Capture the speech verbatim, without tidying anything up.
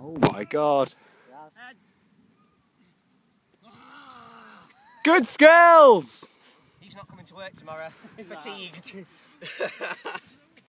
Oh my god. Good skills! He's not coming to work tomorrow. Fatigued.